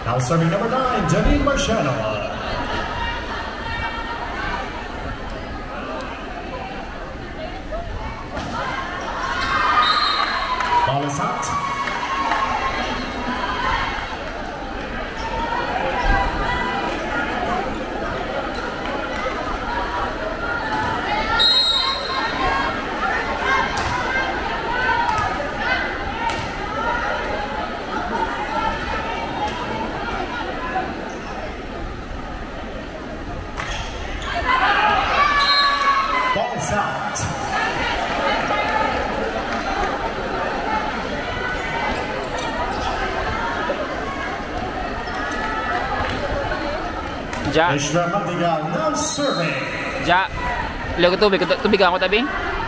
Now serving number 9, Janine Marciano. Ball is out. Ja. Extra Martigal now serving. Ja. Ilo ke tubig. Tubig ako tabi.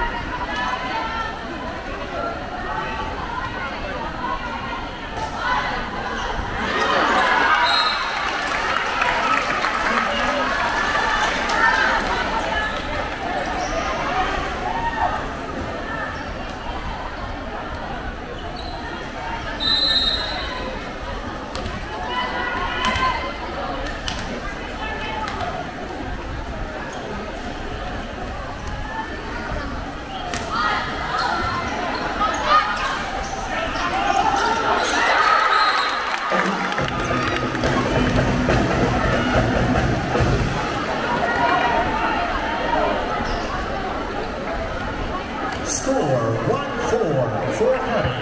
Score 1-4 for Academy.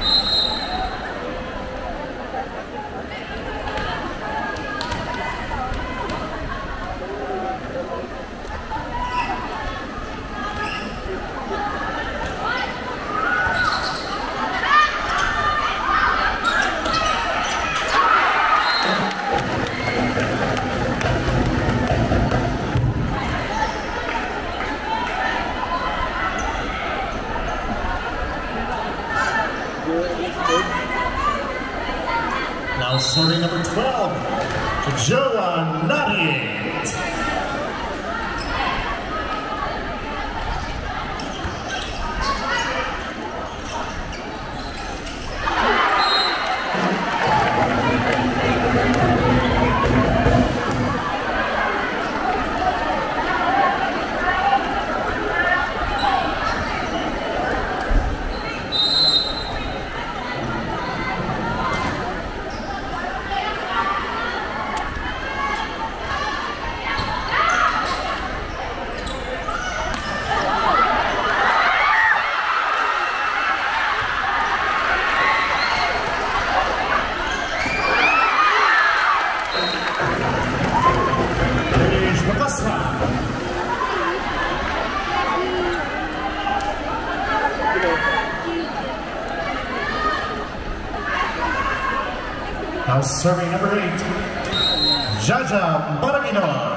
Now serving number 12, Joa Nadiet. Now serving number 8, Jaja Baramino.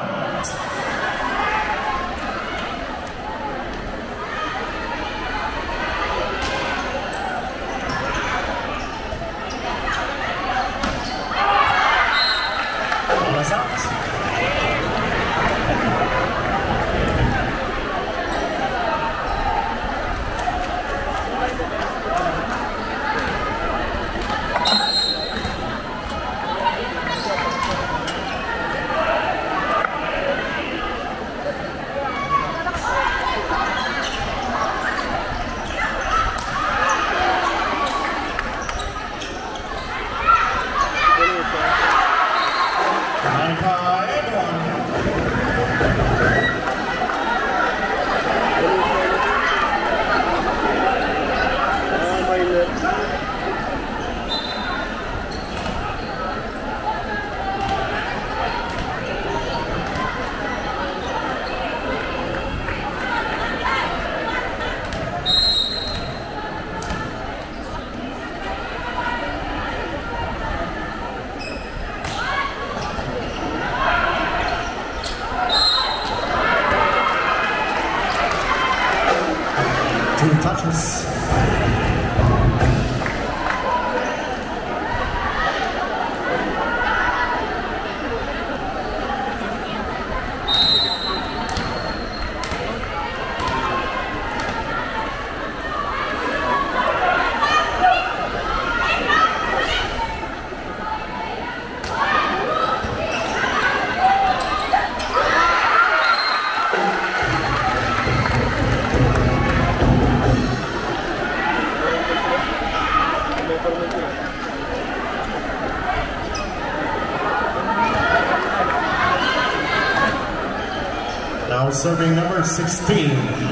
serving number 16.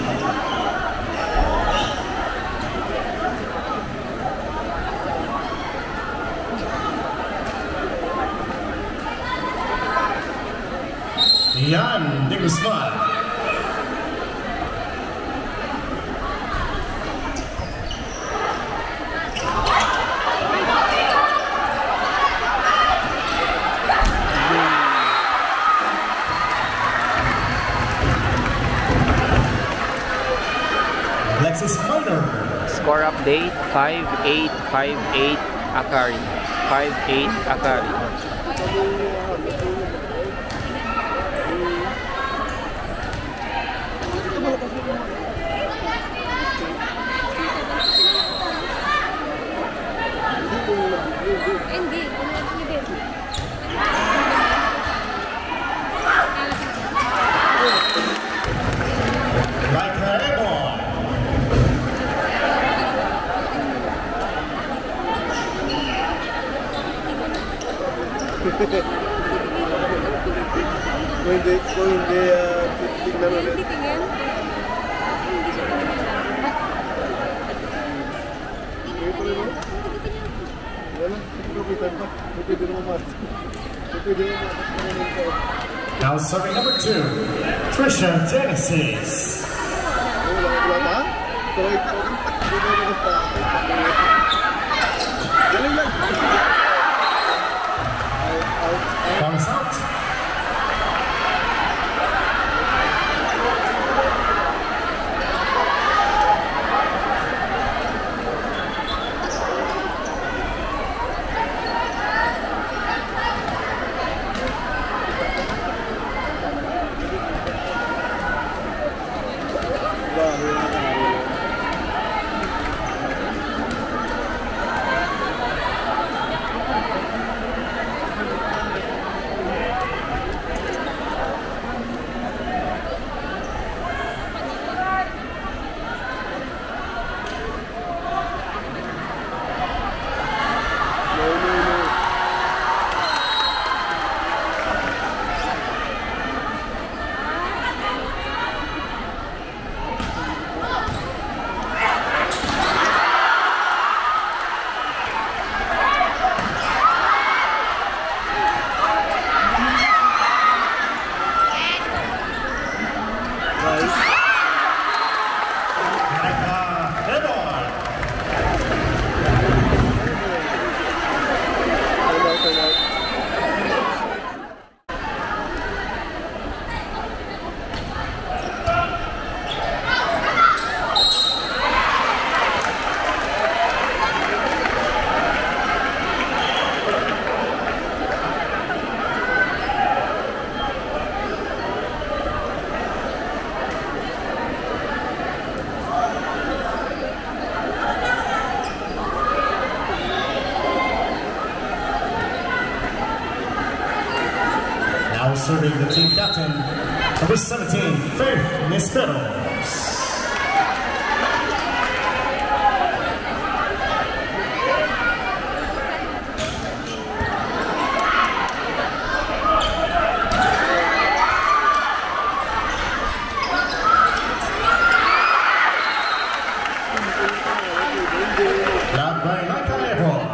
Yan de Guzman. Alexis Minor. Score update 5-8, 5-8 Akari. 5-8 Akari. Like Ebon. Kung hindi tignan ulit. Hindi pa rin mo? Wala, kapitan pa. Pwede naman Pwede naman Now serving number 2, Trisha Genesis. Wala na? Correct. Galing lang. Bounce out. Now serving the team captain, number 17, Faith Nisperos. Led by Laika Ebon.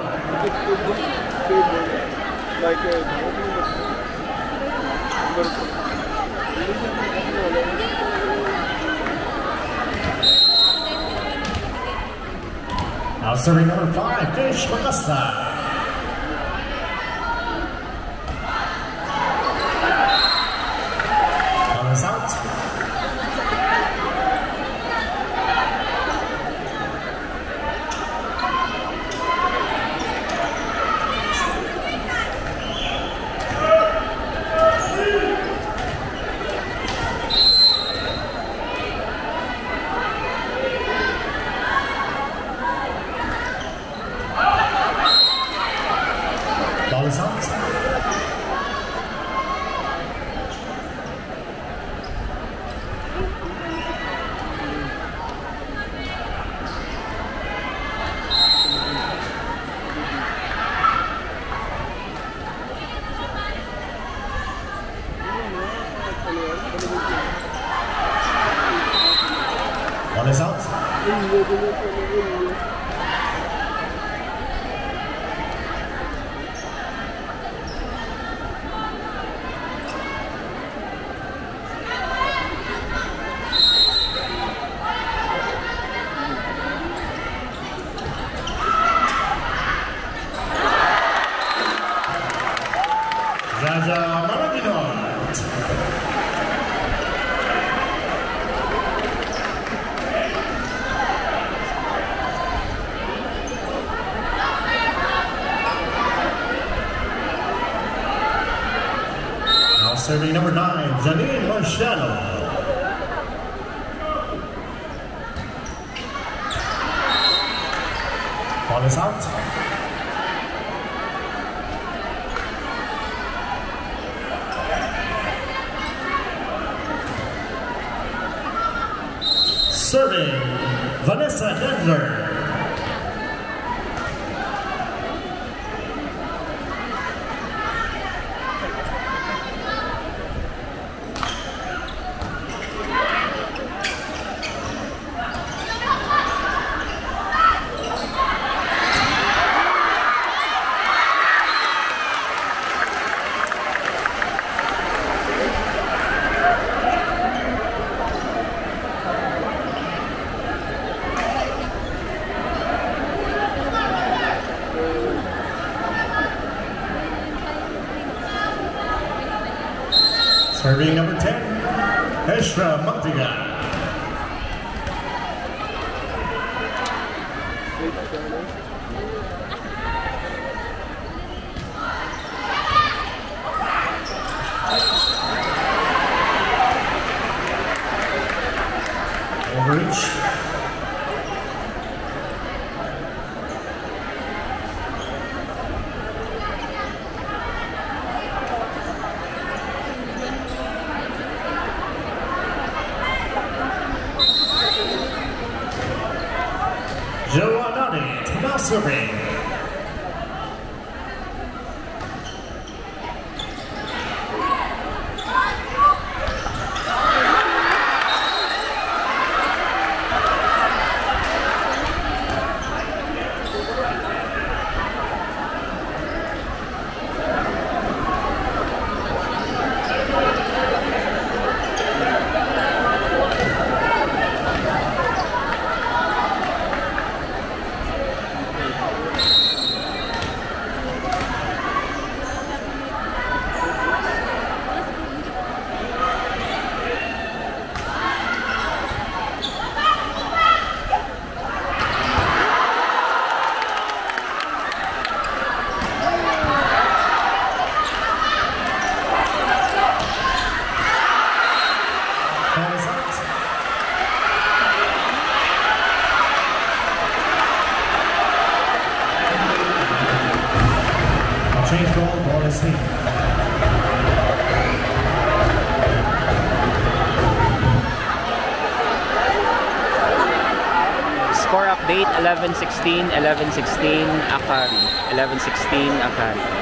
Now serving number 5, Fish Magasta. Ball is out. serving number 9, Janine Marciano. Ball is out. Serving Vanessa Gendler. Serving number 10, Esra Montiga. Overreach. Joanani Tenasuri. Change goal, ball is hit. Score update 11-16, 11-16 Akari. 11-16 Akari.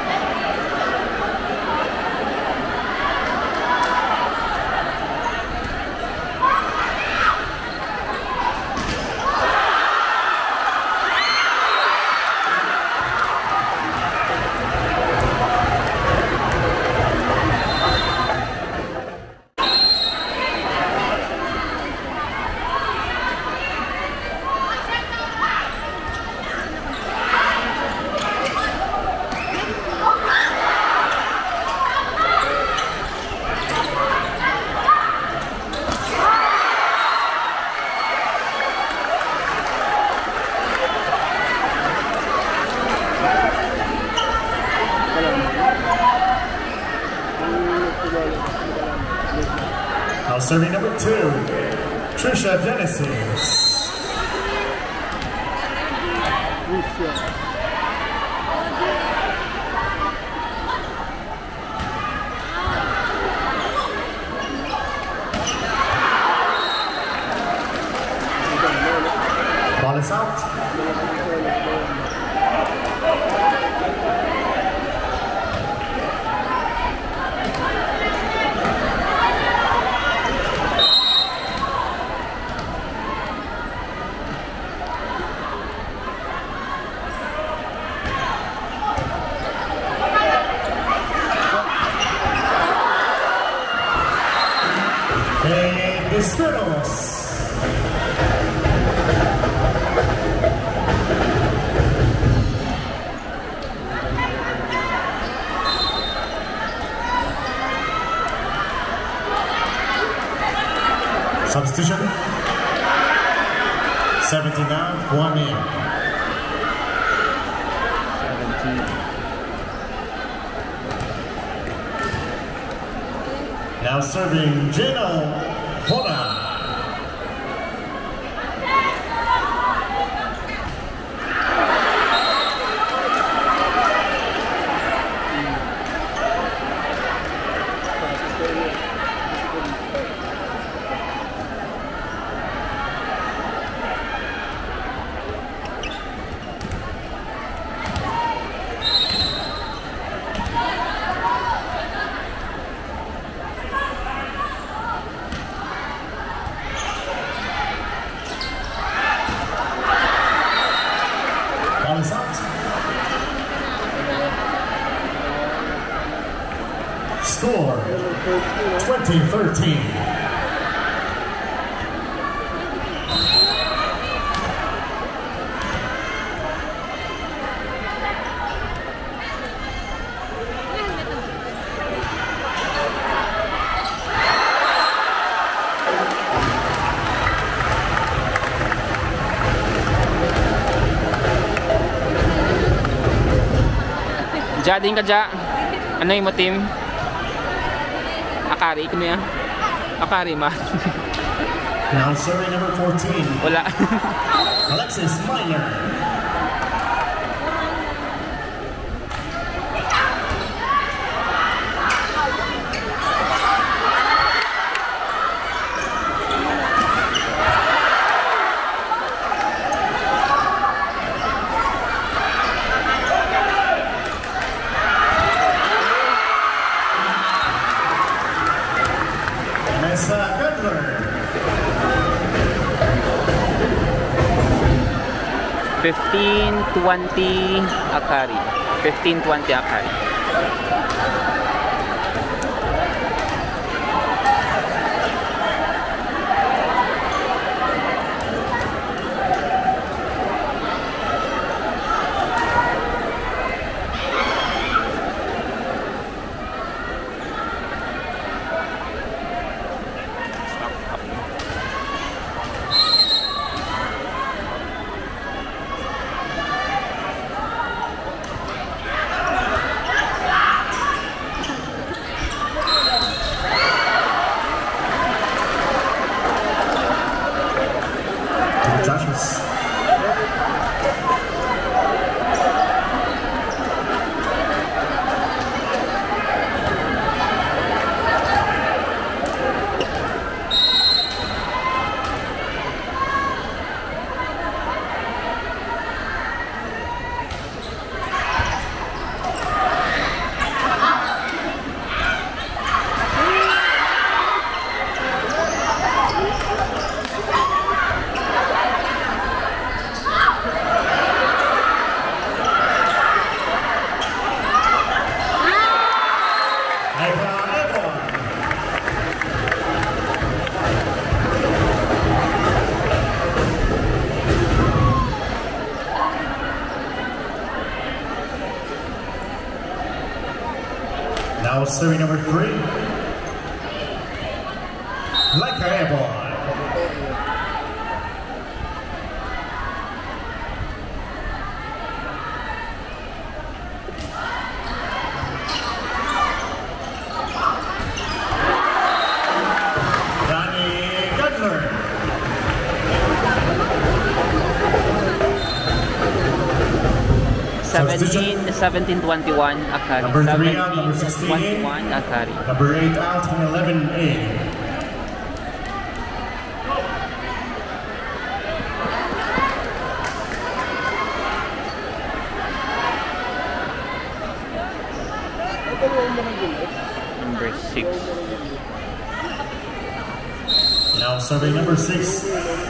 Now serving number 2, Trisha Genesis. Ball is out. Estrellas. Substitution. 17 out, 1 in. 17. Now serving Gino Hona. Is out. Score 20-13. Ja din ka, Ja. Ano yung mo team? Akari kami ah. Akari ma. Now serving number 14. Wala. Alexis Minor. Gudler. 15-20 Akari. 15-20 Akari. Judges. Now serving number 3, Leica Airborne. Danny Gudler. Substitution. 17-21 Akari. Number 3 out, number 16 in. 21 Akari. Number 8 out and 11 in. Number 6. Now serving number 6.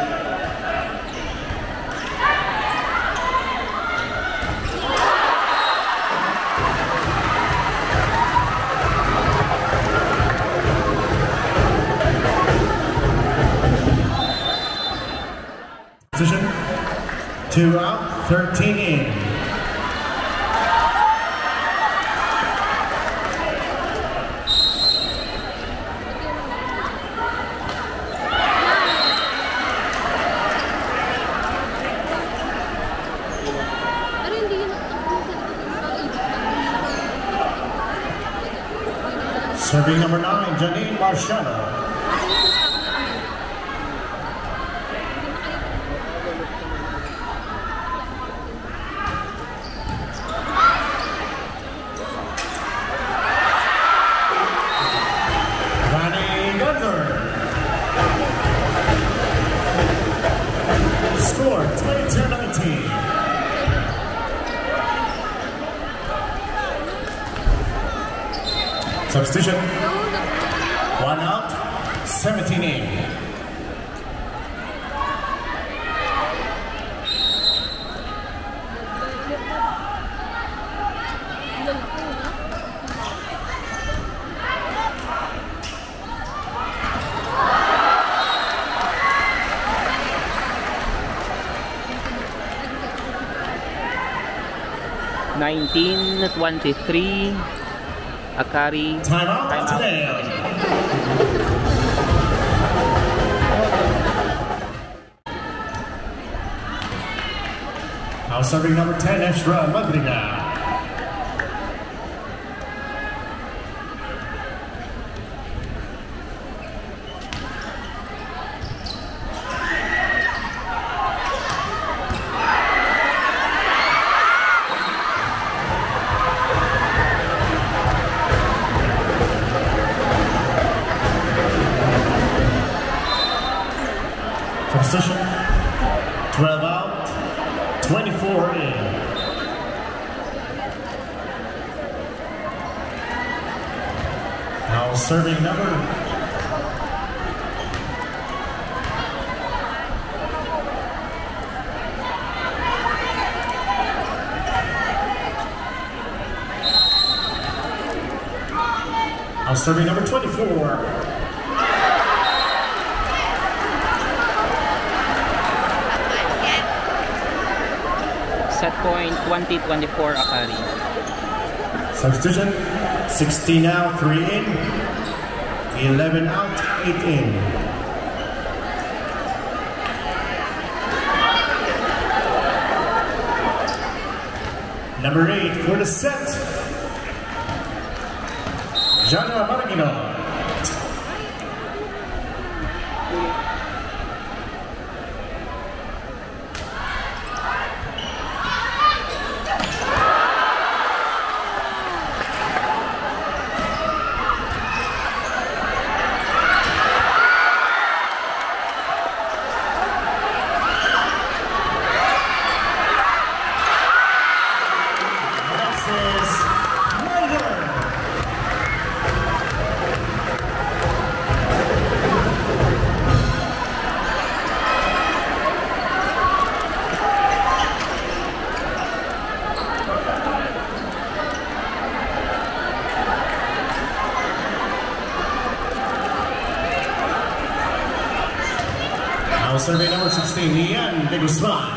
Position 2 out, 13 in. Serving number 9, Janine Marciano. Score 22-19. Substitution. 1 out, 17-8. Nineteen 23. Akari. Timeout today. Now serving number 10, Ezra Madrigal. Substitution, 12 out, 24 in. Now serving number serving number 24. Set point 20-24 Akari. Substitution, 16 out, 3 in, 11 out, 8 in. Number 8 for the set, Jana Maragino. Now survey number 16, Ian de Guzman.